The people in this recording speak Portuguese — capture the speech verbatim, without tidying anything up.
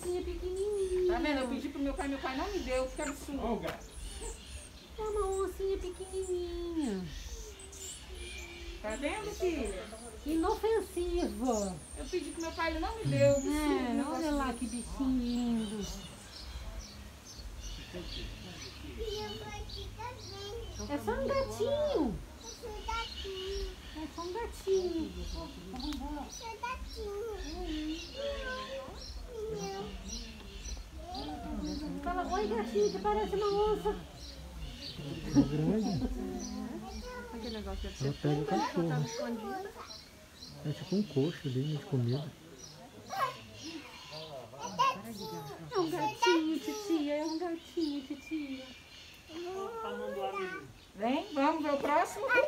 oncinha pequenininha. Tá vendo? Eu pedi pro meu pai, meu pai não me deu. Que absurdo. Olha o gato. É uma oncinha pequenininha. Tá vendo, filha? Inofensiva. Eu pedi pro meu pai, ele não me deu. Que absurdo, É, negócio olha lá desse. que bichinho lindo. É só um gatinho. É só um gatinho. Fala, oi gatinho, que parece uma onça. É grande. Aquele negócio de Ela pega o cachorro. escondido. É tipo um coxo ali de comida. É um gatinho, titia, é um gatinho, titia. Vem, vamos ver o próximo.